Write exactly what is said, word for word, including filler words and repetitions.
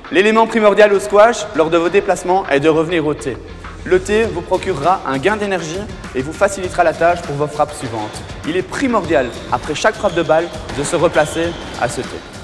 L'élément primordial au squash, lors de vos déplacements, est de revenir au thé. Le thé vous procurera un gain d'énergie et vous facilitera la tâche pour vos frappes suivantes. Il est primordial, après chaque frappe de balle, de se replacer à ce thé.